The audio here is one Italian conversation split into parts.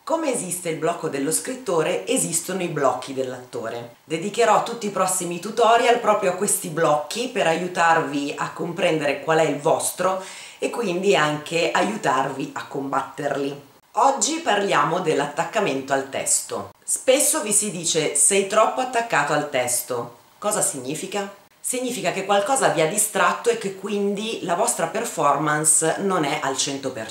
Come esiste il blocco dello scrittore, esistono i blocchi dell'attore. Dedicherò tutti i prossimi tutorial proprio a questi blocchi per aiutarvi a comprendere qual è il vostro e quindi anche aiutarvi a combatterli. Oggi parliamo dell'attaccamento al testo. Spesso vi si dice sei troppo attaccato al testo. Cosa significa? Significa che qualcosa vi ha distratto e che quindi la vostra performance non è al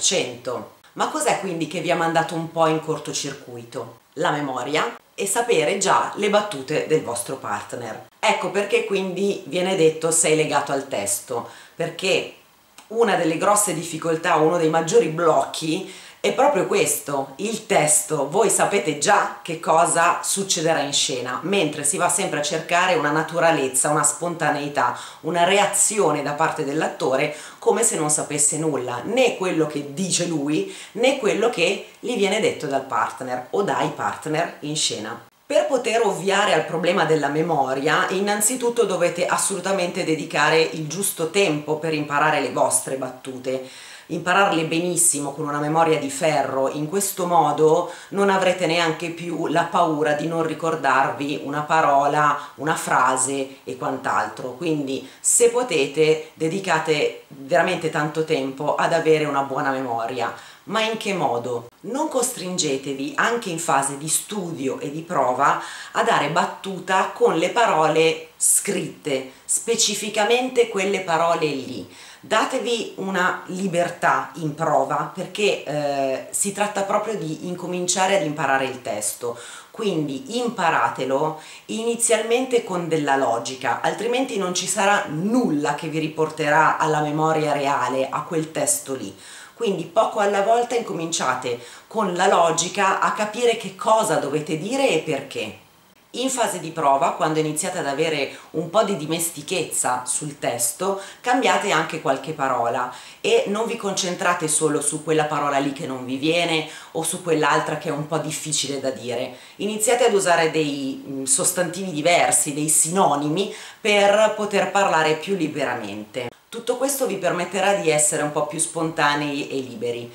100%. Ma cos'è quindi che vi ha mandato un po' in cortocircuito? La memoria e sapere già le battute del vostro partner. Ecco perché quindi viene detto sei legato al testo, perché una delle grosse difficoltà, uno dei maggiori blocchi è proprio questo, il testo. Voi sapete già che cosa succederà in scena, mentre si va sempre a cercare una naturalezza, una spontaneità, una reazione da parte dell'attore come se non sapesse nulla, né quello che dice lui, né quello che gli viene detto dal partner o dai partner in scena. Per poter ovviare al problema della memoria, innanzitutto dovete assolutamente dedicare il giusto tempo per imparare le vostre battute. Impararle benissimo con una memoria di ferro. In questo modo non avrete neanche più la paura di non ricordarvi una parola, una frase e quant'altro. Quindi se potete dedicate veramente tanto tempo ad avere una buona memoria. Ma in che modo? Non costringetevi anche in fase di studio e di prova a dare battuta con le parole scritte, specificamente quelle parole lì. Datevi una libertà in prova perché si tratta proprio di incominciare ad imparare il testo, quindi imparatelo inizialmente con della logica, altrimenti non ci sarà nulla che vi riporterà alla memoria reale, a quel testo lì. Quindi poco alla volta incominciate con la logica a capire che cosa dovete dire e perché. In fase di prova, quando iniziate ad avere un po' di dimestichezza sul testo, cambiate anche qualche parola e non vi concentrate solo su quella parola lì che non vi viene o su quell'altra che è un po' difficile da dire. Iniziate ad usare dei sostantivi diversi, dei sinonimi per poter parlare più liberamente. Tutto questo vi permetterà di essere un po' più spontanei e liberi.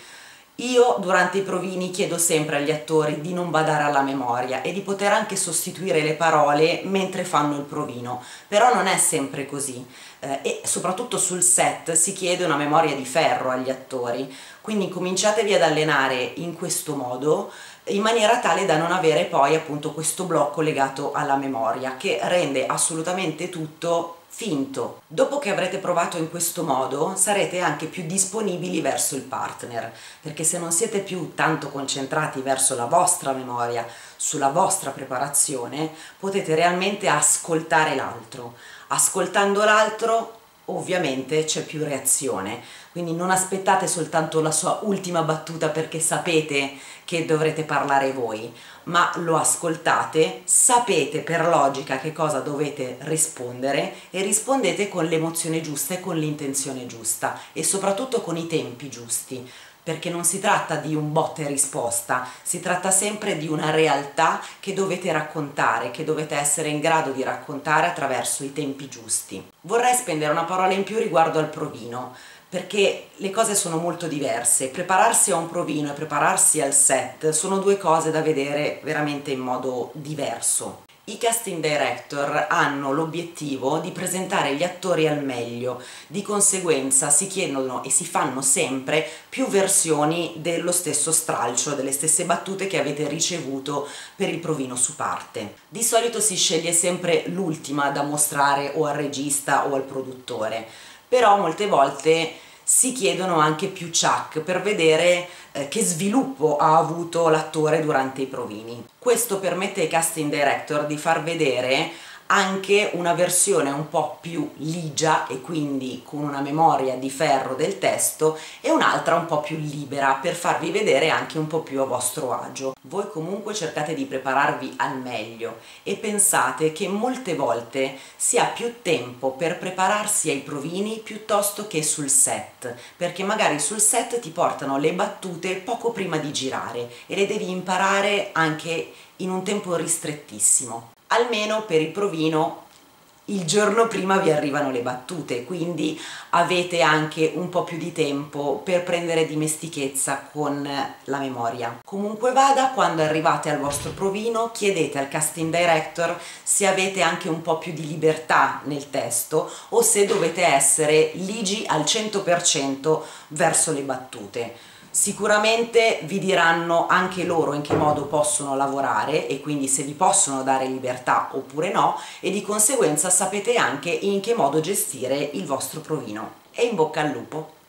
Io durante i provini chiedo sempre agli attori di non badare alla memoria e di poter anche sostituire le parole mentre fanno il provino, però non è sempre così e soprattutto sul set si chiede una memoria di ferro agli attori, quindi cominciatevi ad allenare in questo modo in maniera tale da non avere poi appunto questo blocco legato alla memoria che rende assolutamente tutto finto. Dopo che avrete provato in questo modo sarete anche più disponibili verso il partner, perché se non siete più tanto concentrati verso la vostra memoria, sulla vostra preparazione, potete realmente ascoltare l'altro. Ascoltando l'altro ovviamente c'è più reazione, quindi non aspettate soltanto la sua ultima battuta perché sapete che dovrete parlare voi, ma lo ascoltate, sapete per logica che cosa dovete rispondere e rispondete con l'emozione giusta e con l'intenzione giusta e soprattutto con i tempi giusti, perché non si tratta di un botta e risposta, si tratta sempre di una realtà che dovete raccontare, che dovete essere in grado di raccontare attraverso i tempi giusti. Vorrei spendere una parola in più riguardo al provino, perché le cose sono molto diverse. Prepararsi a un provino e prepararsi al set sono due cose da vedere veramente in modo diverso. I casting director hanno l'obiettivo di presentare gli attori al meglio, di conseguenza si chiedono e si fanno sempre più versioni dello stesso stralcio, delle stesse battute che avete ricevuto per il provino su parte. Di solito si sceglie sempre l'ultima da mostrare o al regista o al produttore, però molte volte si chiedono anche più chuck per vedere che sviluppo ha avuto l'attore durante i provini. Questo permette ai casting director di far vedere anche una versione un po' più ligia e quindi con una memoria di ferro del testo e un'altra un po' più libera per farvi vedere anche un po' più a vostro agio. Voi comunque cercate di prepararvi al meglio e pensate che molte volte si ha più tempo per prepararsi ai provini piuttosto che sul set, perché magari sul set ti portano le battute poco prima di girare e le devi imparare anche in un tempo ristrettissimo. Almeno per il provino il giorno prima vi arrivano le battute, quindi avete anche un po' più di tempo per prendere dimestichezza con la memoria. Comunque vada, quando arrivate al vostro provino chiedete al casting director se avete anche un po' più di libertà nel testo o se dovete essere ligi al 100% verso le battute. Sicuramente vi diranno anche loro in che modo possono lavorare e quindi se vi possono dare libertà oppure no, e di conseguenza sapete anche in che modo gestire il vostro provino. E in bocca al lupo!